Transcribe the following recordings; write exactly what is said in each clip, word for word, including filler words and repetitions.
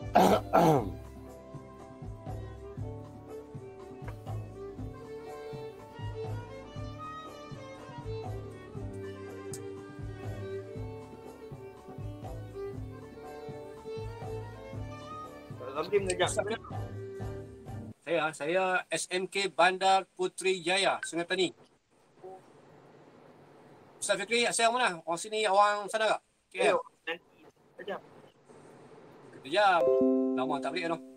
Saya, saya S M K Bandar Puteri Jaya, Sungai Tani. Ustaz Fikri, asal mana? Orang sini, orang sana tak? K L? Nanti sekejap. Kejap. Lama tak balik tu.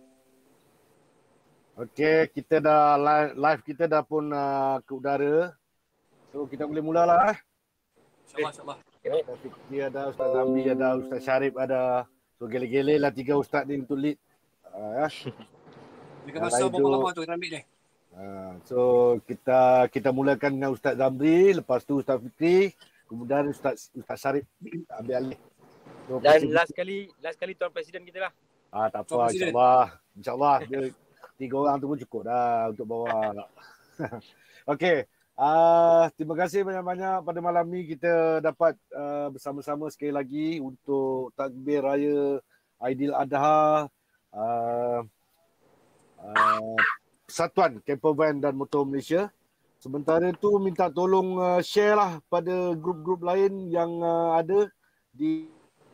Okey, kita dah live, live kita dah pun uh, ke udara. So kita boleh mulalah eh. InsyaAllah, insyaAllah. Ustaz Fikri ada, Ustaz Zambi ada, Ustaz Syarif ada. So gele-gele lah tiga ustaz ni untuk lead. Uh, ya. Dengan masa berapa lama tu kita ambil ni? Uh, so kita kita mulakan dengan Ustaz Zamri, lepas tu Ustaz Fikri, kemudian Ustaz Ustaz Syarif ambil alih. So, Dan presiden. last kali last kali Tuan Presiden kita lah. Ah tak apa, insya-Allah. Insya-Allah dia tiga orang tu pun cukup dah untuk bawa. Okey. Uh, terima kasih banyak-banyak pada malam ni kita dapat uh, bersama-sama sekali lagi untuk takbir raya Aidiladha. Uh, uh, Persatuan Campervan dan Motor Malaysia. Sementara tu minta tolong uh, share lah pada grup-grup lain yang uh, ada di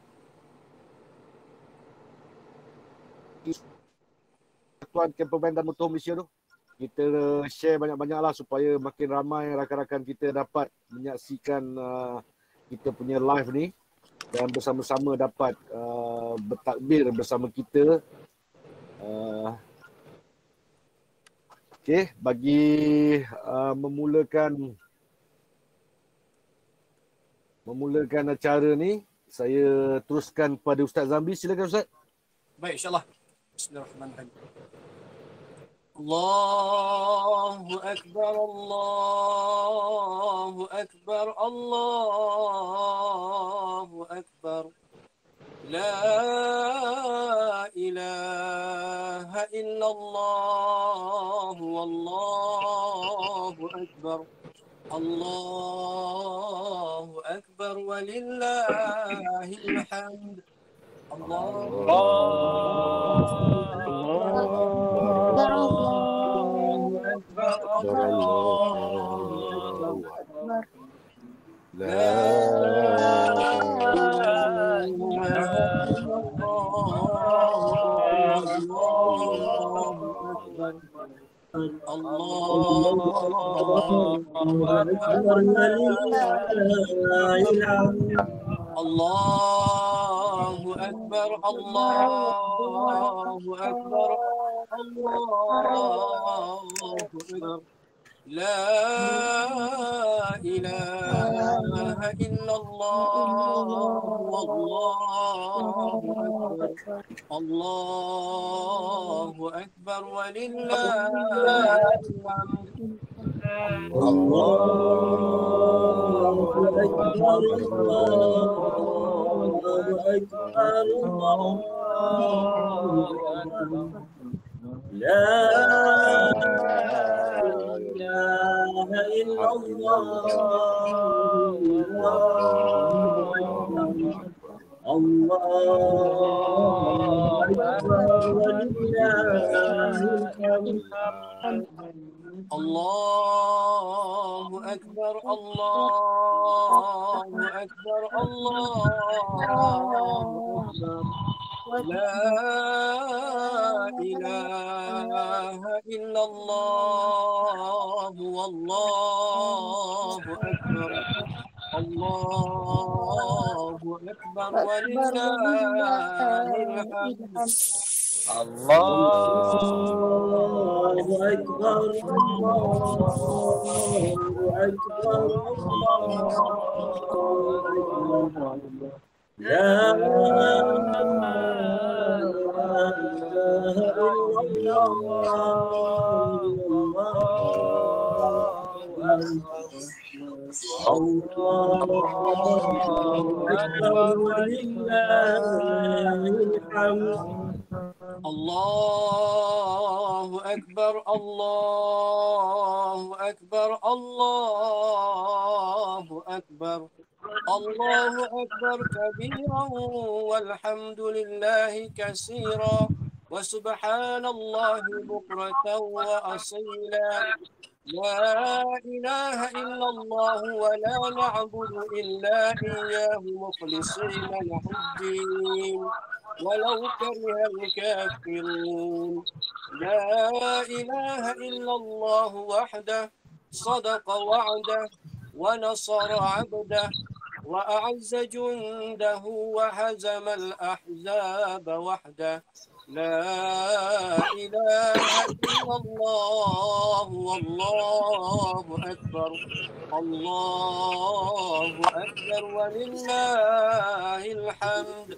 Persatuan Campervan dan Motor Malaysia tu. Kita uh, share banyak-banyak lah supaya makin ramai rakan-rakan kita dapat menyaksikan uh, kita punya live ni dan bersama-sama dapat uh, bertakbir bersama kita. Uh, Okey, bagi uh, memulakan memulakan acara ni, saya teruskan kepada Ustaz Zambi. Silakan Ustaz. Baik, insyaAllah. Bismillahirrahmanirrahim. Allahu Akbar, Allahu Akbar, Allahu Akbar. La ilaha illallah, wallahu akbar. Allahu akbar walillahil hamd. Allahu akbar, Allahu akbar. La Allahu Akbar, Allahu Akbar, Allahu Akbar. La ilaha illallah, wallahu akbar. Allahu akbar walillahil hamd. Allahu akbar, Allahu akbar, Allahu akbar. La ilaha illallah, Allahu akbar, Allahu akbar, Allahu akbar, Allahu akbar. La ilaha illallah, wallahu akbar. Allahu akbar walillahil hamd. Allahu akbar, Allahu akbar, Allahu akbar. La Allahu akbar, Allahu akbar, Allahu akbar. الله أكبر كبيرا والحمد لله كثيرا وسبحان الله بكرة وأصيلا لا إله إلا الله ولا نعبد إلا إياه مخلصين له الدين ولو كره الكافرون لا إله إلا الله وحده صدق وعده ونصر عبده وأعز جنده وهزم الأحزاب وحده لا إله إلا الله والله أكبر الله أكبر ولله الحمد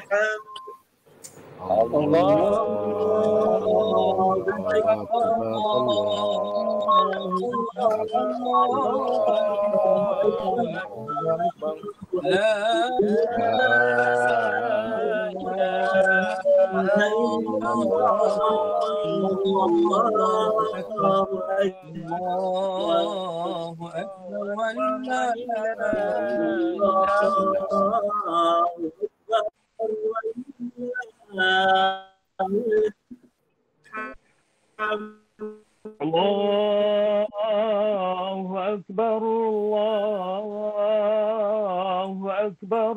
Allahu Akbar, Allahu Akbar,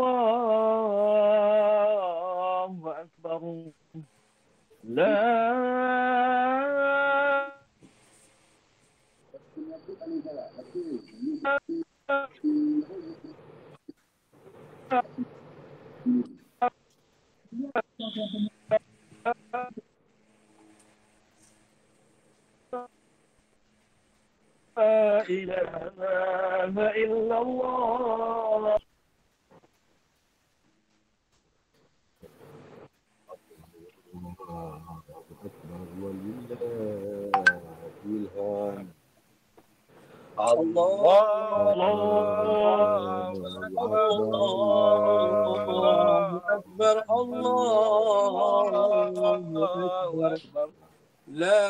Allahu Akbar. La ilaha illallah. Allahu Akbar, Allahu Akbar. La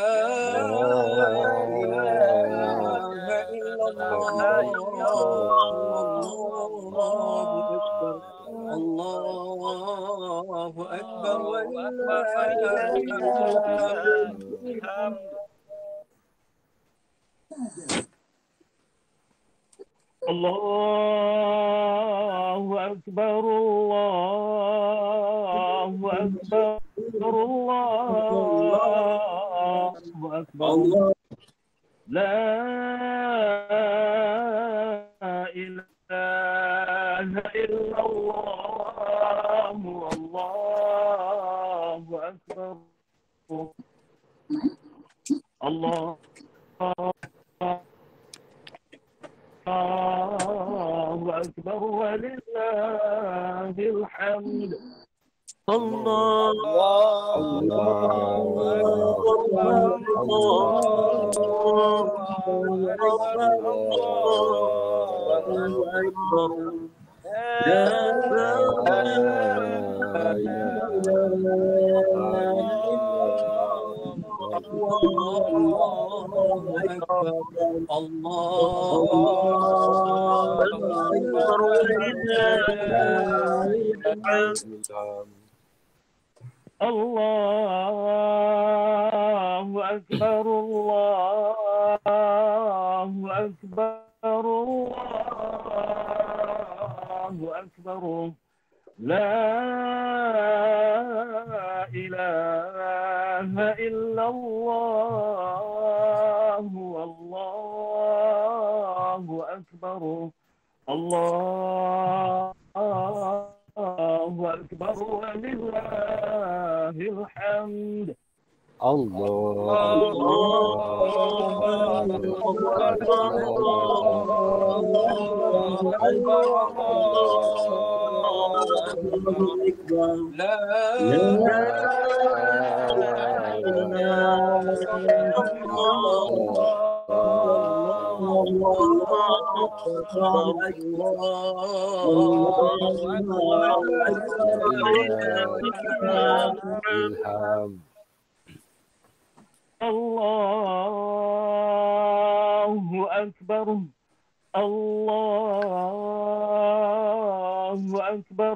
ilaha illallah. Allahu Akbar, walillahil hamd. Allahu Akbar, Allahu Akbar, Allahu Akbar. La ilaha illallah, Allahu Akbar. Allah Allahu Akbar, walillahil hamd. Allah Allahu Akbar, Allahu Akbar, Allahu Akbar. La ilaha illallah, Allahu Akbar. Allahu Akbar, walillahil hamd. Allahu Akbar, Allahu Akbar,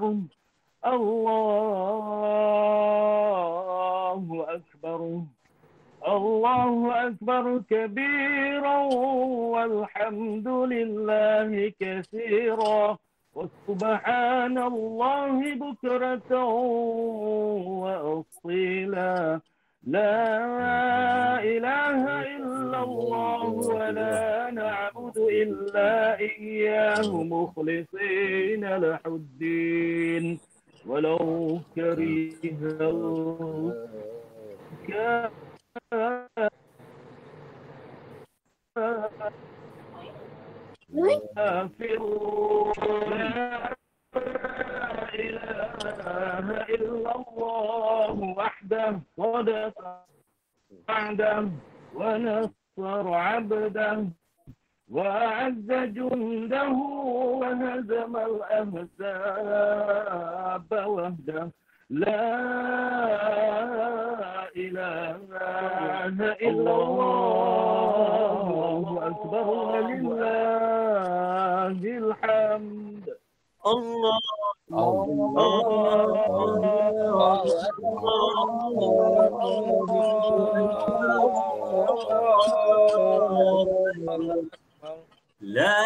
Allahu Akbar. Allahu Akbar kabiran walhamdulillahi katsiran wa subhanallahi bukratan wa asila. La ilaha illallah wa la na'budu illa iyyahu mukhlishina lahuddin walau karihal kafirun. La ilaha إله إلا الله وحده صدق وعده ونصر عبده وأعز جنده وهزم الأحزاب وحده لا إله إلا الله أكبر ولله الحمد. الله لا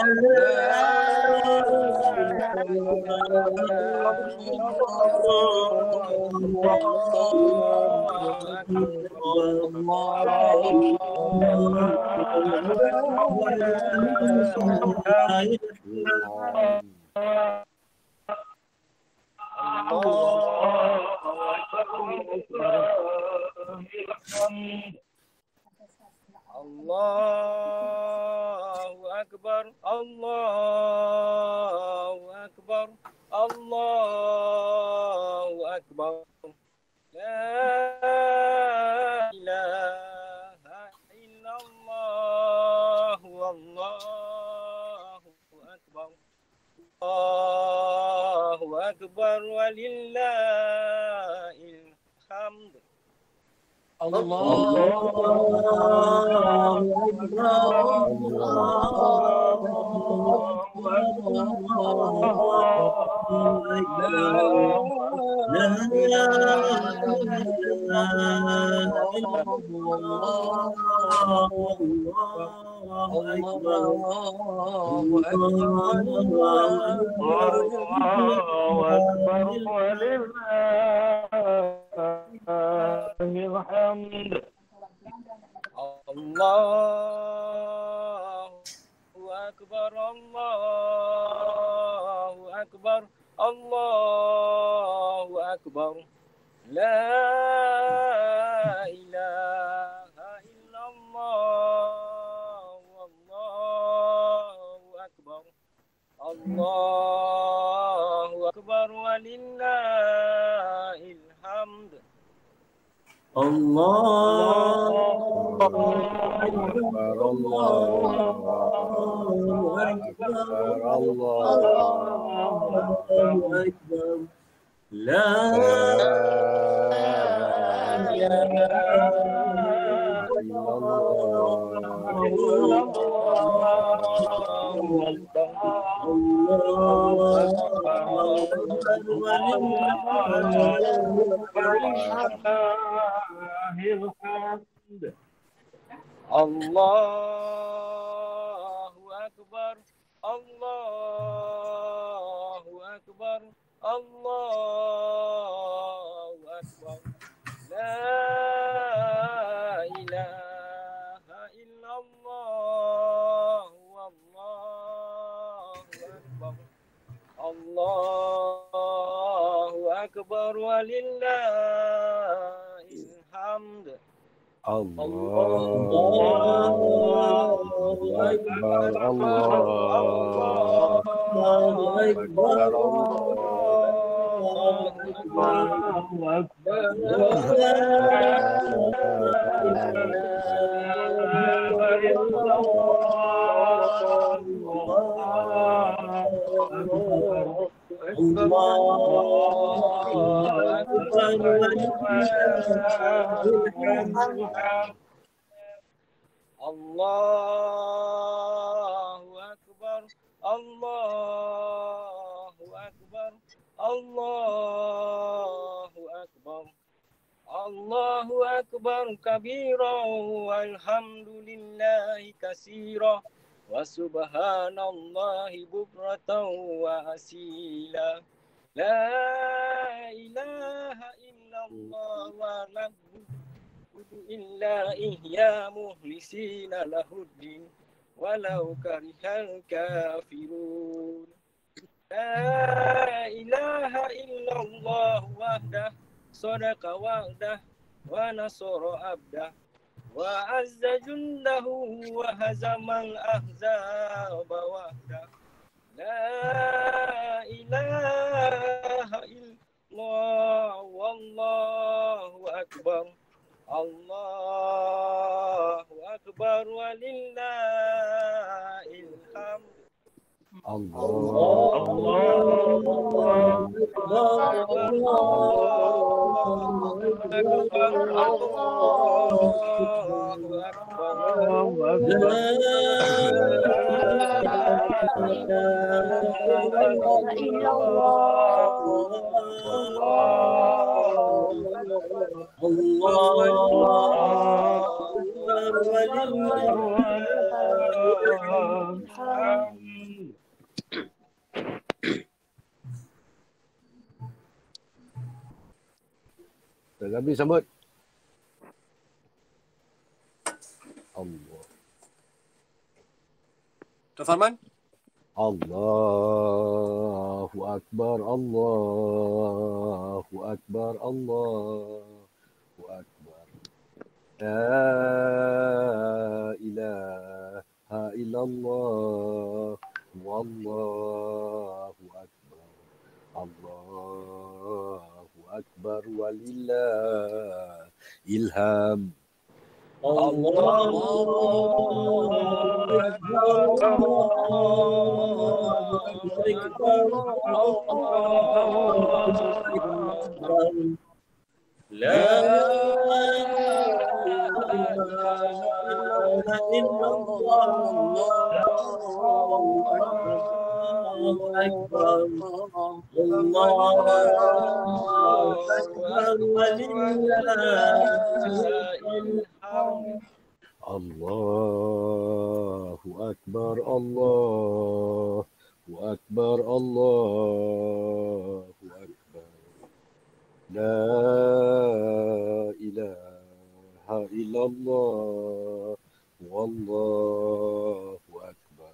Allahu Akbar, Allahu Akbar, Allahu Akbar. La ilaha illallah, Allahu Akbar. Allahu Akbar walillahil hamd. Allah الحمد. Allahu Akbar, Allahu Akbar, Allahu Akbar. La ilaha illallah, Allahu Akbar. Allahu Akbar walillahil hamd. Allahu Akbar, Allahu Akbar, Allahu Akbar. La ilaha Allahu Akbar, Allahu Akbar, Allahu Akbar. La ilaha illallah, wallahu akbar. Allahu Akbar walillahil hamd. Allahu Akbar, Allahu Akbar, Allahu Akbar. Allahu Akbar, Allahu Akbar, Allahu Akbar. Allahu Akbar kabira walhamdulillahi katsira wa subhanallahi bukratan wa asila. La ilaha illallah wa la illa ihya muhlisina lahuddin walau karihal kafirun. La ilaha illallah wahdah sadaqa wa'dah wa nasara abdah wa azza jundahu wa hazamal ahzaba wahdah. La ilaha illallah أكبر ولله الحمد. الله Nabi sambut. Allah. Tuan Farman. Allahu Akbar, Allahu Akbar, Allahu Akbar. La ilaha illallah, wallahu akbar. Allahu Akbar walillah ilham. Allahu Akbar, Allahu Akbar, Allahu Akbar. La ilaha illallah, wallahu akbar.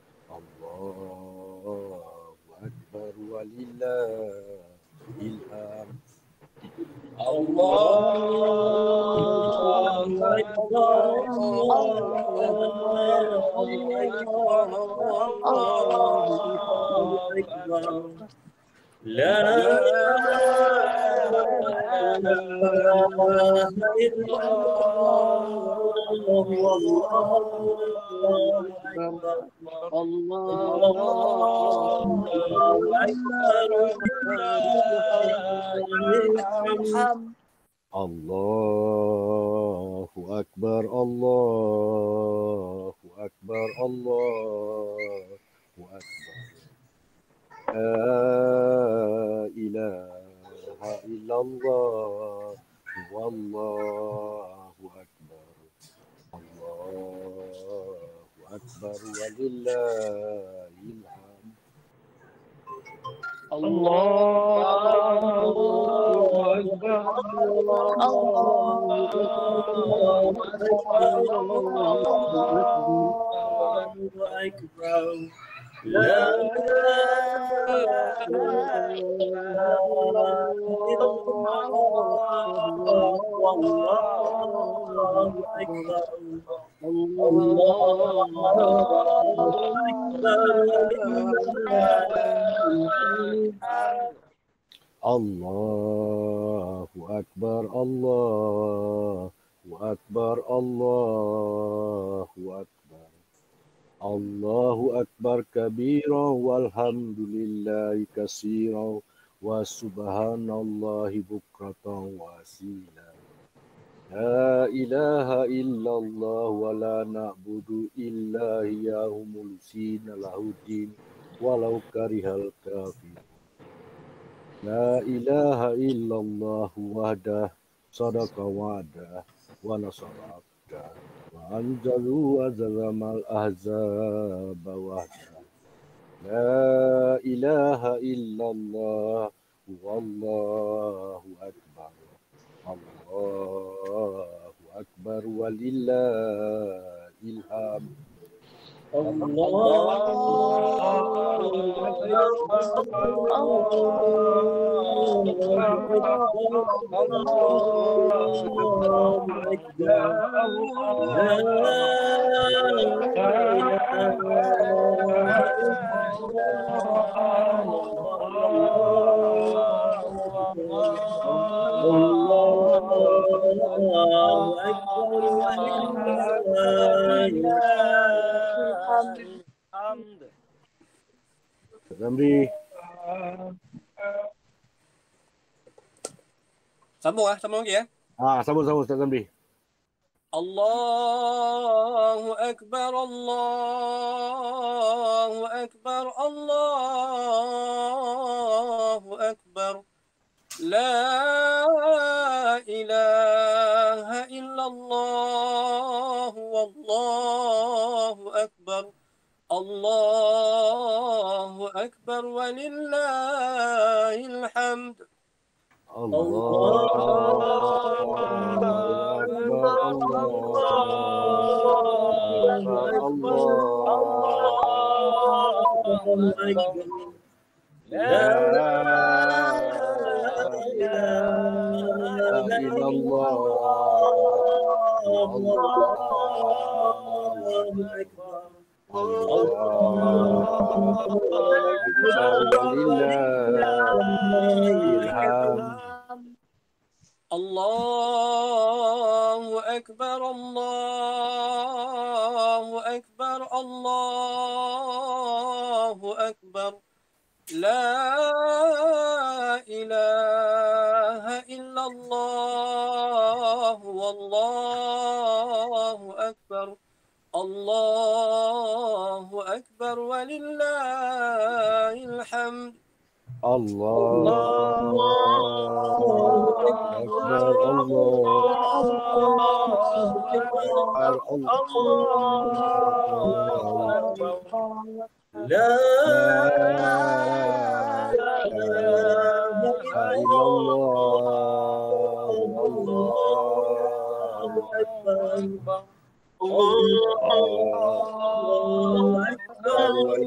Allahu Akbar walillahil hamd. Allahu Akbar, Allahu Akbar. La ilaha illallah, wallahu akbar. Allahu Akbar, Allahu Akbar, Allahu Akbar. La ilaha illallah, wallahu akbar. Allahu akbar walillahil hamd. Allahu Akbar, Allahu Akbar. La ilaha illallah, wallahu akbar. Allahu akbar, Allahu akbar, Allahu akbar. Allahu akbar kabira walhamdulillahi katsira wa subhanallahi bukratan wa asila. La ilaha illallah wa la na'budu illa iyyahu mukhlisina lahuddin walau karihal kafirun. La ilaha illallah wahdah sadaqa wa'dah wa nasara abdah. Anjalu azlamal ahzaba wahda. La ilaha illallah wallahu akbar. Allahu akbar walillahil hamd. Hamd. Ramli. Sambung ah, sambung lagi ya. Ah, sambung-sambung Ustaz Ramli. Allahu Akbar, Allahu Akbar, Allahu Akbar. La ilaha illallah, wallahu akbar. Allahu Akbar walillahil hamd. Allah Akbar, Allah Akbar. La ilaha illallah, Allahu Akbar. Allahu Akbar, Allahu Akbar, Allahu Akbar. La ilaha illallah, wallahu akbar. Allahu Akbar walillahil hamd. Allahu Akbar, Allahu Akbar. La ilaha illallah, Allahu Akbar. Allahu Akbar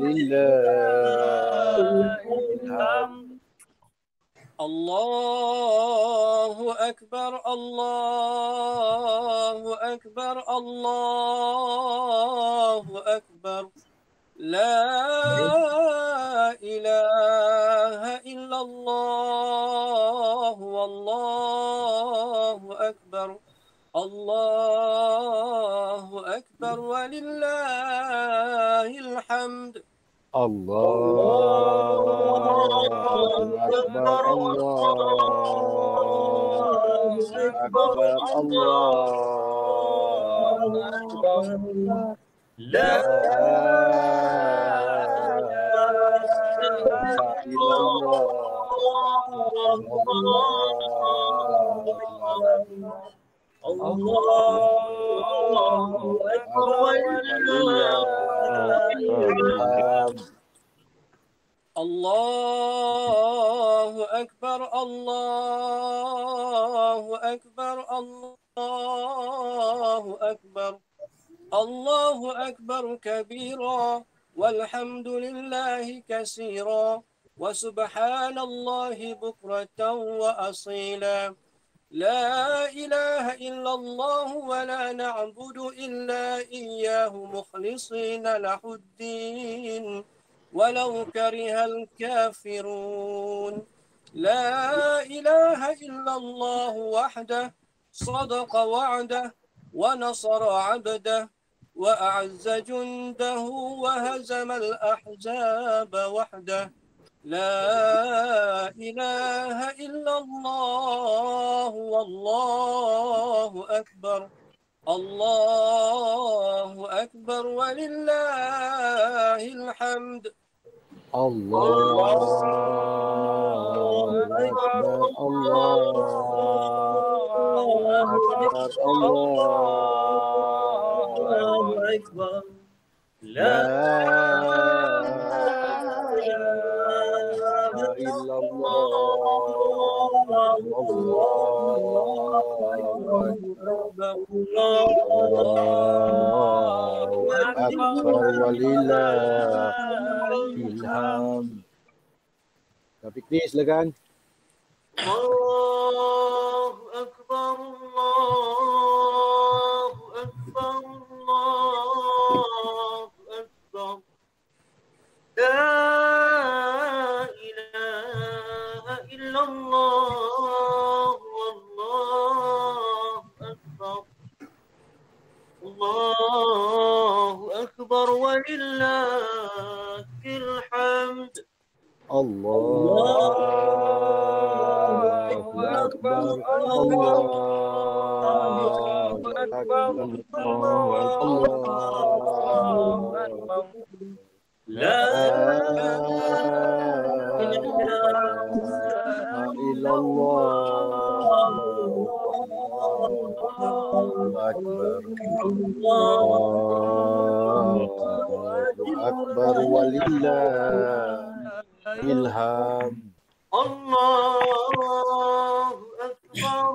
walillahil hamd. Allahu Akbar, Allahu Akbar, Allahu Akbar. La ilaha illallah, wallahu akbar. Allahu Akbar walillahil hamd. Allahu Akbar, Allahu Akbar, Allahu Akbar. La ilaha illallah, Allahu Akbar. Allahu Akbar, Allahu Akbar, Allahu Akbar. Allahu Akbar kabira, walhamdulillahi kasira, wa subhanallahi bukratan wa asila. La ilaha illallah wa la na'budu illa iyyahu mukhlisina lahuddin, walau karihal kafirun. La ilaha illallah wahdah, sadaqa wa'dah, wa nasara 'abdah, وأعز جنده وهزم الأحزاب وحده. لا إله إلا الله والله أكبر. الله أكبر ولله الحمد. الله أكبر، الله أكبر، الله أكبر. لا إله إلا الله، الله أكبر ولله الحمد. Tapi please silakan. Allahu Akbar, Allahu Akbar, Allahu Akbar. La ilaha illallah, wallahu Akbar. Allahu Akbar. Allahu Akbar. La ilaha illallah. Allahu Akbar. Allahu Akbar walillahil hamd. Allahu Akbar,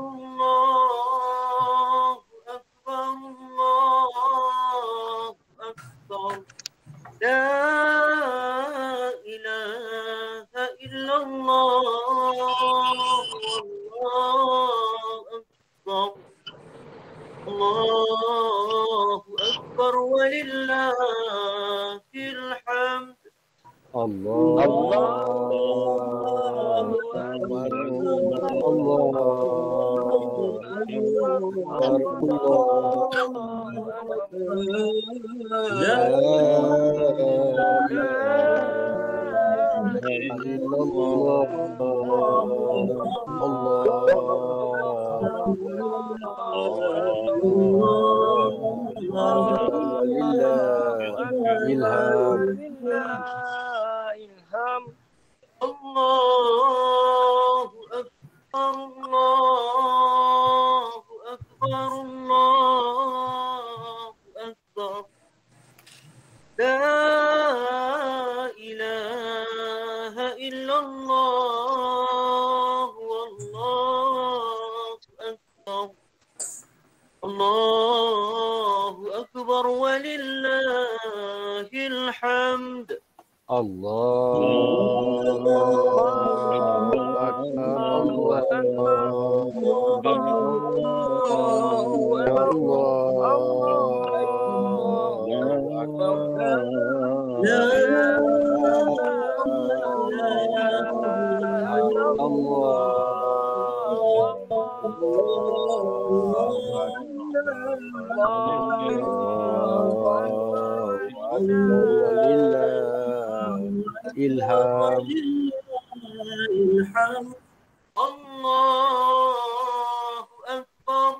Allahu Akbar, Allahu Akbar. La ilaha illallah, Allahu Akbar. Allahu Akbar walillahil hamd. Allah Allahu Akbar. Allahu ilham. Allahu Akbar, Allahu Akbar, Allahu Akbar. La ilaha illallah, wallahu akbar. Allahu Akbar walillahil hamd. Allahu Akbar. Ilham. Ilham. Allahu Akbar.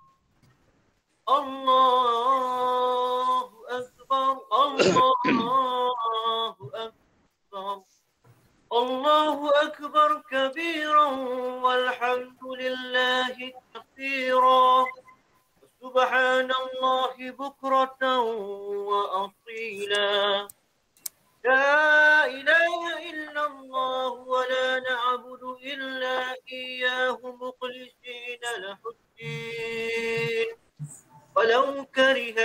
Allahu Akbar. Allahu Akbar. Allahu Akbar kabiran walhamdulillahi katsiran. Subhanallahi bukratan wa asila. لا إله إلا الله ولا نعبد إلا إياه مخلصين له الدين ولو كره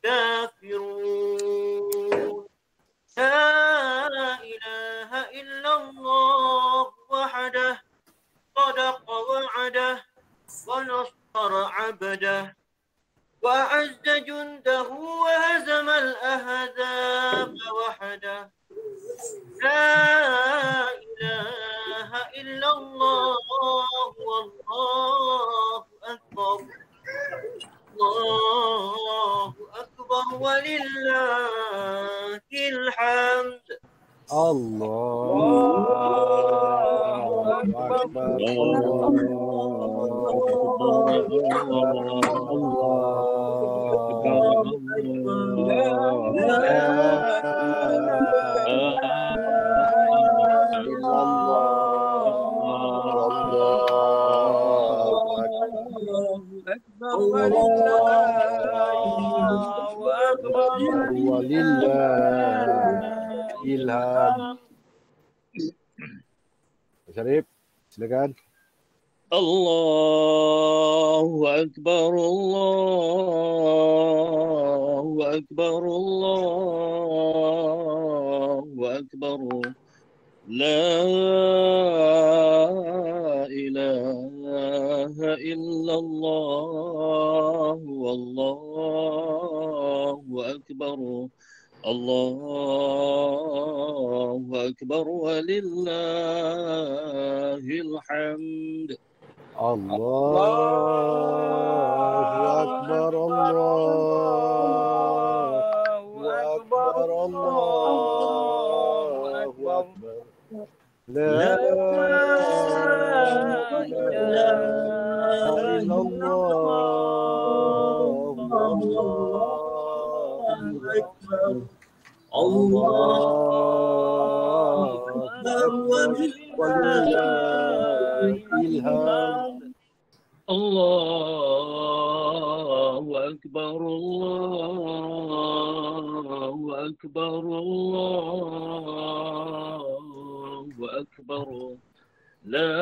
الكافرون. لا إله إلا الله وحده صدق وعده ونصر عبده وأعز جنده وهزم الأحزاب وحده. لا إله إلا الله والله أكبر. الله أكبر ولله الحمد. Allahu Akbar. Ilham. Syarif, silakan. Allahu Akbar, Allahu Akbar, Allahu Akbar. La ilaha illallah, wallahu akbar. Allahu Akbar walillahil hamd. Allahu Akbar, Allahu Akbar, Allahu Akbar. La ilaha ilham. Allahu Akbar, Allahu Akbar, Allahu Akbar. La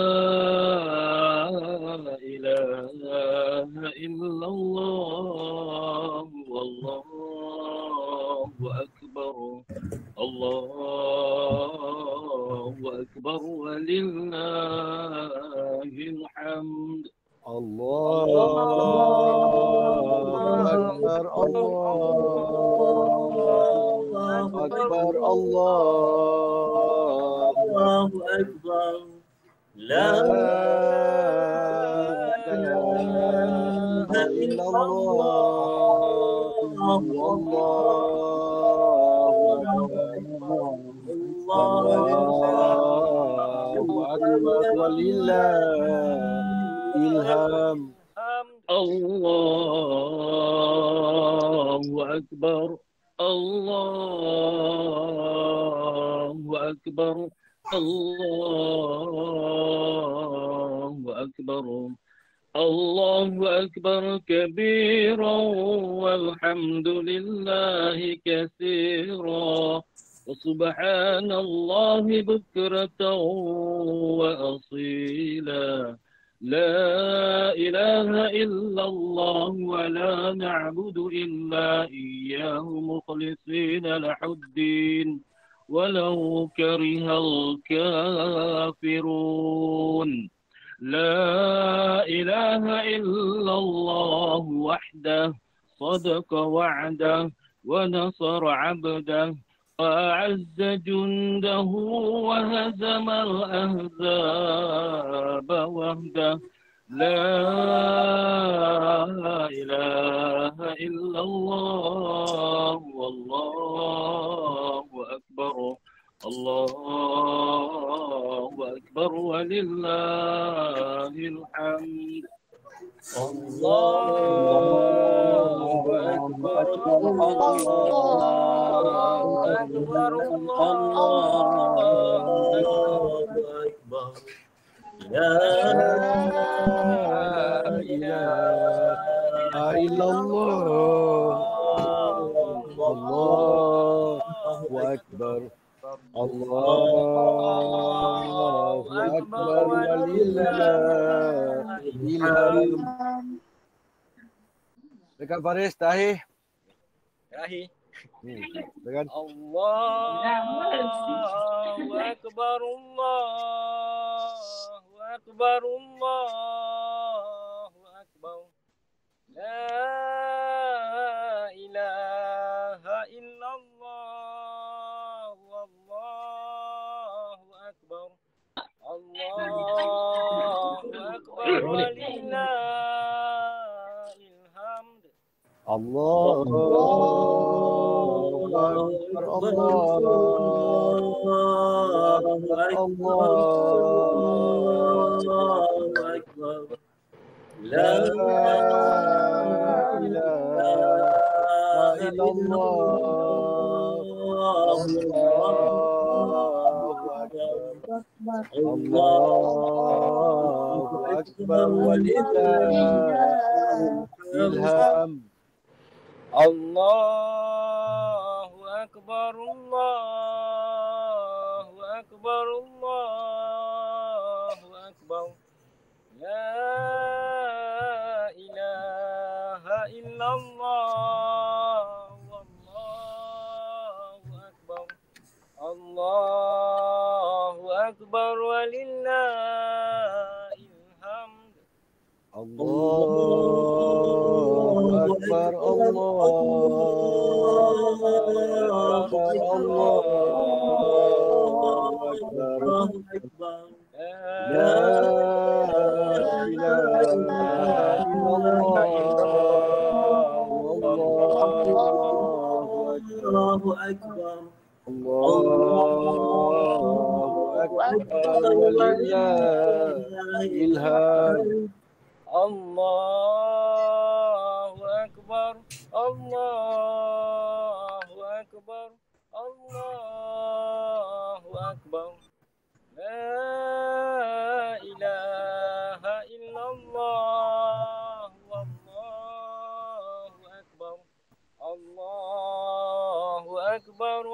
ilaha illallah, wallahu akbar. Allahu akbar walillahil hamd. Allahu Akbar, Allahu Akbar, Allahu Akbar. La ilaha illallah, Allahu Akbar, walillahil hamd. Allahu Akbar, Allahu Akbar, Allahu Akbar. Allahu Akbar kabira walhamdulillahi katsira. وسبحان الله بكرة وأصيلا. لا إله إلا الله ولا نعبد إلا إياه مخلصين له الدين ولو كره الكافرون. لا إله إلا الله وحده صدق وعده ونصر عبده وأعز جنده وهزم الأحزاب وحده. لا إله إلا الله والله أكبر. الله أكبر ولله الحمد. الله أكبر، الله أكبر، الله أكبر. لا إله إلا الله، الله أكبر، الله أكبر walillahil hamd. Dekat Faris, Tahir. Tahir. Hmm, dengan Allahu Akbar, Allahu Akbar, Allahu Akbar. La ilaha illallah, wallahu akbar. Allahu Akbar walillahil hamd. Allahu Akbar, Allahu Akbar. La ilaha illallah, Allahu Akbar, Allahu Akbar walillahil hamd. Allahu Akbar, Allahu Akbar, Allahu Akbar. La ilaha illallah, wallahu akbar. Allahu Akbar walillahil hamd. Allahu Akbar, Allahu Akbar, Allahu Akbar. La ilaha illallah, wallahu akbar. Allahu akbar walillahil hamd. Allahu Akbar, Allahu Akbar, Allahu Akbar. La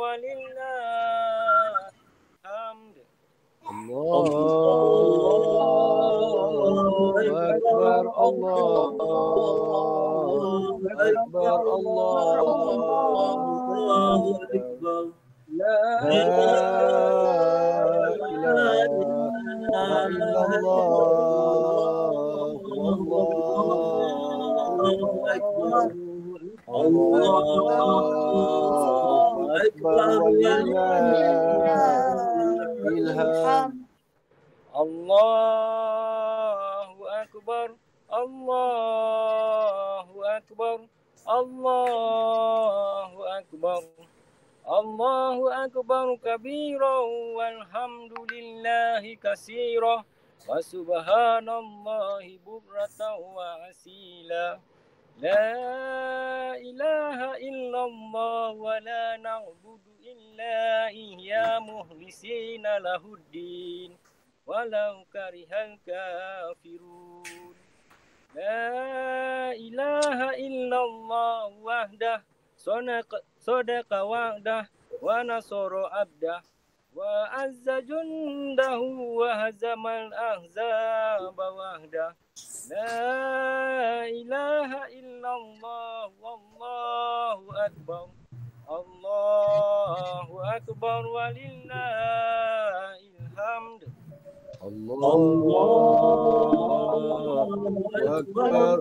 walillahil hamd. Allahu Akbar, Allahu Akbar, Allahu Akbar. La ilaha illallah, wallahu akbar. Allahu akbar, walillahil hamd. Allahu akbar, Allahu akbar, Allahu akbar. Allahu akbar kabira walhamdulillahi katsira wa subhanallahi bukratan wa asila. La ilaha illallah wa la na'budu illa iyya mukhlisina lahuddin walau karihal kafirun. La ilaha illallah wahdah Sodaka wa'dah wa nasoro abdah wa azza jundahu wa hazamal ahzaba wahdah. La ilaha illallah wallahu akbar. Allahu akbar walillahil hamd. Allahu Akbar,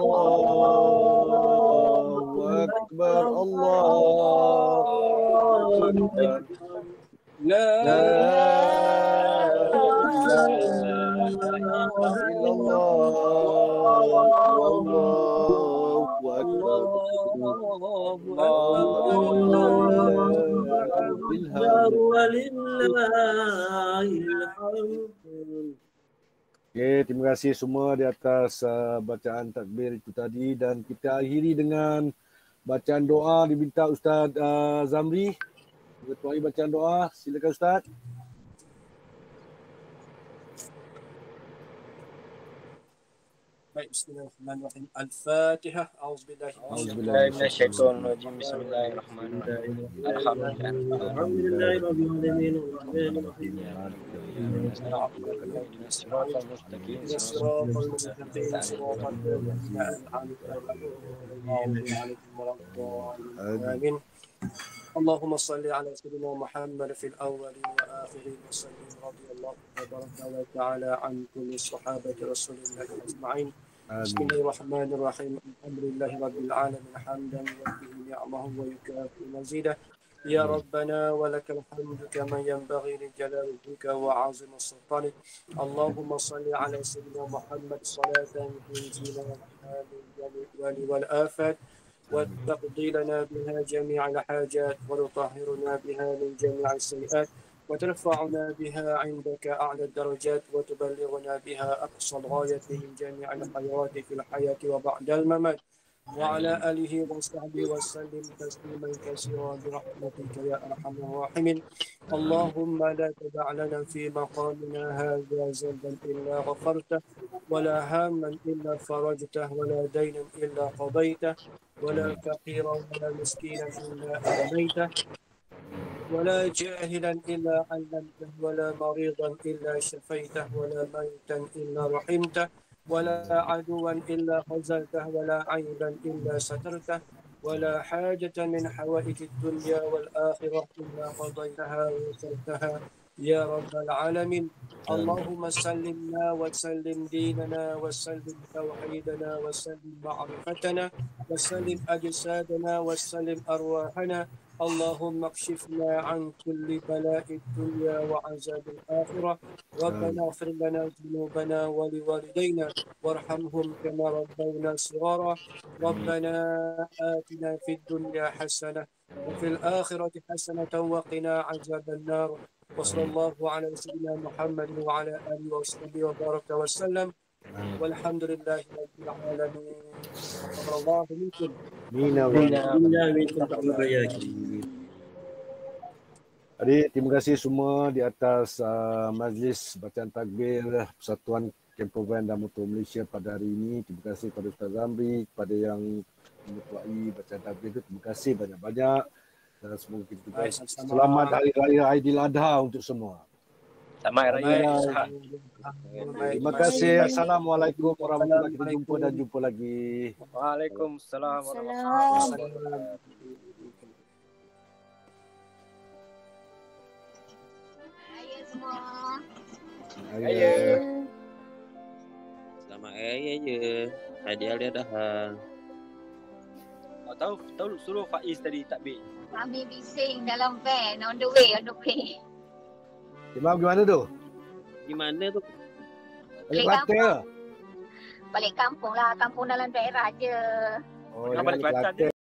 Allahu Akbar, Allahu Akbar. La ilaha illallah, Allahu Akbar. Okay, terima kasih semua di atas uh, bacaan takbir itu tadi, dan kita akhiri dengan bacaan doa diminta Ustaz uh, Zamri. Ketuai bacaan doa, silakan Ustaz. Baik, bismillahirrahmanirrahim. Al-Fatihah. A'udzubillahi A'udzubillahi minasyaitonir rajim. Bismillahirrahmanirrahim. Alhamdulillah. Amin. اللهم صل على سيدنا محمد في الأولين والآخرين وسلم رضي الله تبارك وتعالى عن كل صحابة رسول الله أجمعين. بسم الله الرحمن الرحيم. الحمد لله رب العالمين حمدا يكفي نعمه ويكافئ مزيده. يا ربنا ولك الحمد كما ينبغي لجلال وجهك وعظيم سلطانك. اللهم صل على سيدنا محمد صلاة تنجينا بها من جميع الأهوال والآفات وتقضي لنا بها جميع الحاجات وتطهرنا بها من جميع السيئات وترفعنا بها عندك أعلى الدرجات وتبلغنا بها أقصى الغاية من جميع الخيرات في الحياة وبعد الممات وعلى آله وصحبه وسلم تسليما كثيرا برحمتك يا أرحم الراحمين. اللهم لا تدع لنا في مقامنا هذا ذنبا إلا غفرته ولا هاما إلا فرجته ولا دينا إلا قضيته ولا فقيرا ولا مسكينا إلا أغنيته ولا جاهلا إلا علمته ولا مريضا إلا شفيته ولا ميتا إلا رحمته ولا عدوا إلا خزلته ولا عيبا إلا سترته ولا حاجة من حوائج الدنيا والآخرة إلا قضيتها ويسرتها يا رب العالمين. اللهم سلمنا وسلم ديننا وسلم توحيدنا وسلم معرفتنا وسلم أجسادنا وسلم أرواحنا. اللهم اكشفنا عن كل بلاء الدنيا وعذاب الآخرة. ربنا اغفر لنا ذنوبنا ولوالدينا وارحمهم كما ربونا صغارا. ربنا آتنا في الدنيا حسنة وفي الآخرة حسنة وقنا عذاب النار. وصلى الله على سيدنا محمد وعلى آله وصحبه وبارك وسلم والحمد لله رب العالمين. تقبل الله منكم. Adik, terima kasih semua di atas uh, majlis bacaan takbir Persatuan Campervan dan Motor Malaysia pada hari ini. Terima kasih kepada Ustaz Zamri, kepada yang mengetuai bacaan takbir itu. Terima kasih banyak-banyak. Dan semoga kita juga Baik, sama-sama. selamat Hari Raya Aidiladha untuk semua. Selamat Raya Baik. Isha. Terima kasih. Assalamualaikum warahmatullahi wabarakatuh. Kita jumpa dan jumpa lagi. Waalaikumsalam warahmatullahi Salam. wabarakatuh. Raya semua. Raya. Selamat Raya je. Hadiah dia dah. Oh, tahu tahu suruh Faiz tadi takbir. Kami bising dalam van. On the way, on the way. Imam gimana tu? Di mana tu? Balik Balik Kelantan ke? Balik kampung lah. Kampung dalam daerah je. Oh, Nak jangan balik balik Kelantan Kelantan.